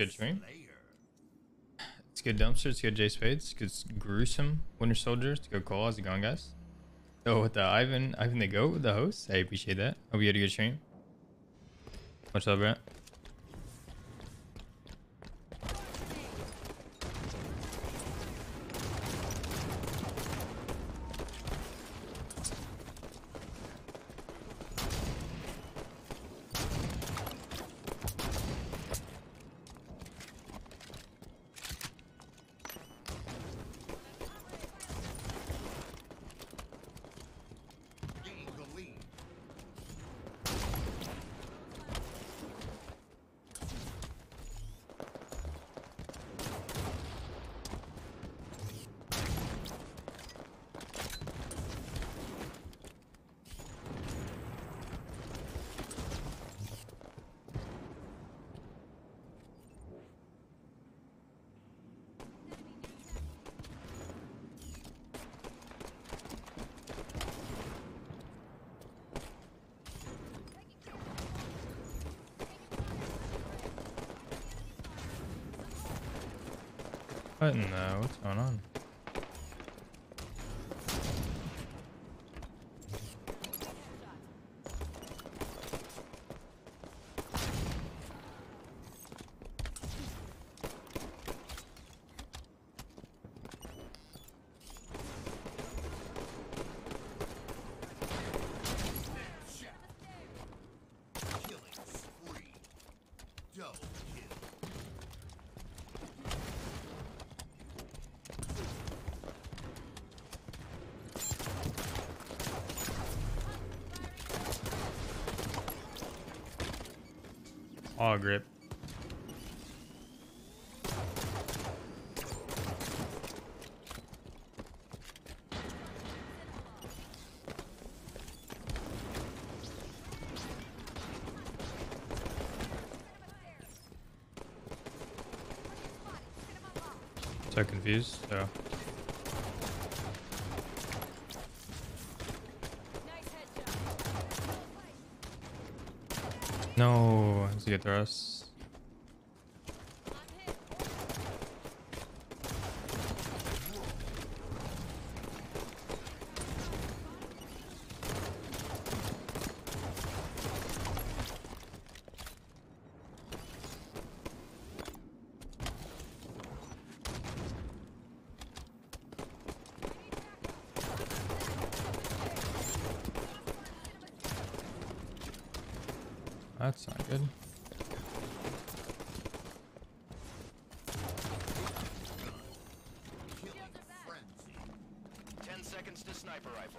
good stream. It's good dumpster. It's good J Spades. It's good gruesome Winter Soldier. It's good Cole. How's it going, guys? Oh, with the Ivan the Goat, the host. I appreciate that. Hope you had a good stream. What's up, Brent? What in the, what's going on? Aw, grip. So confused, so. No, it's a good thrust. That's not good. To sniper rifle.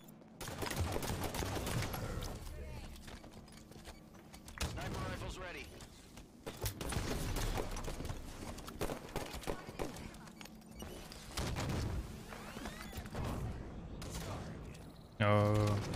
Sniper rifle's ready. No.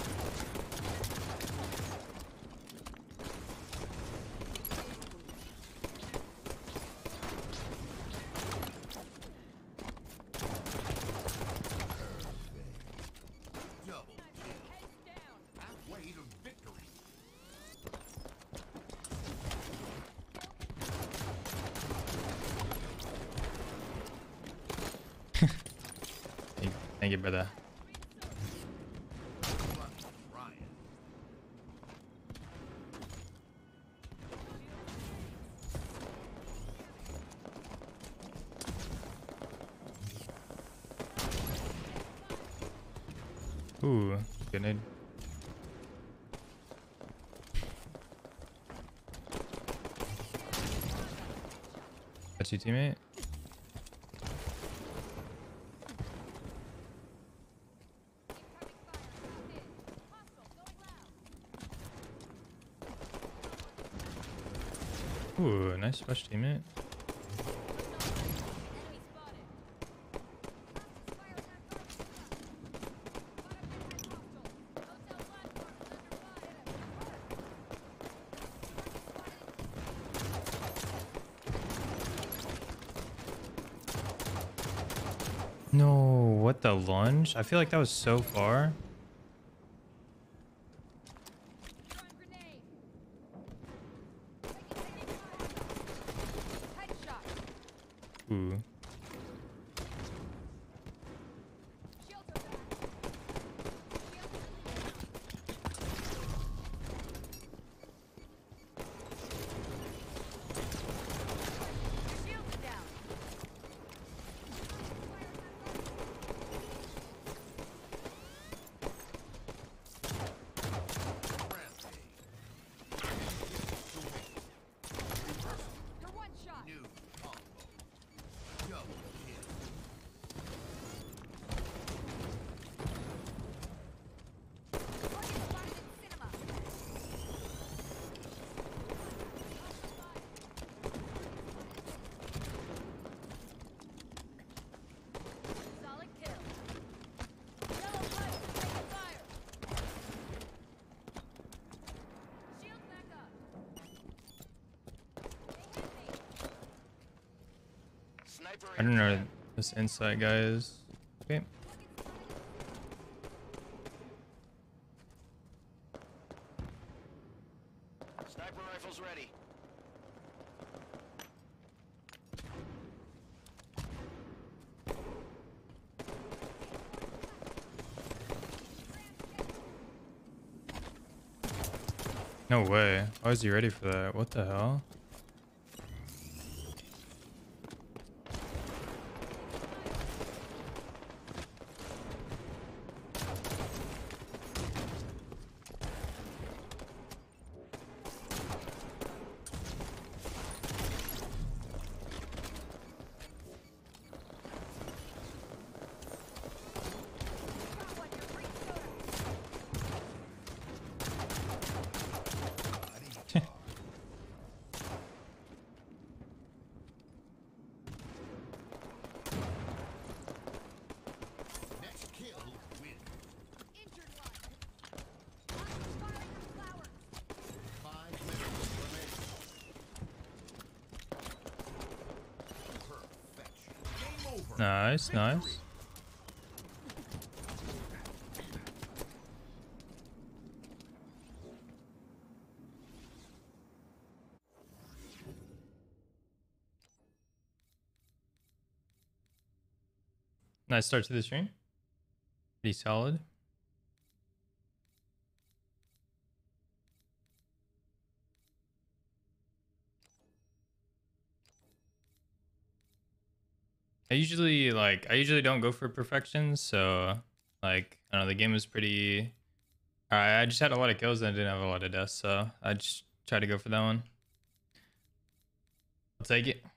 Thank you, brother. Ooh, good nade. That's your teammate? Ooh, nice rush, teammate. No, what the lunge? I feel like that was so far. I don't know who this inside guy is. Okay. Sniper rifles ready. No way. Why is he ready for that? What the hell? Nice, nice. Nice start to the stream. Pretty solid. I usually don't go for perfections, so like I don't know, the game was pretty I just had a lot of kills and I didn't have a lot of deaths, so I just tried to go for that one. I'll take it.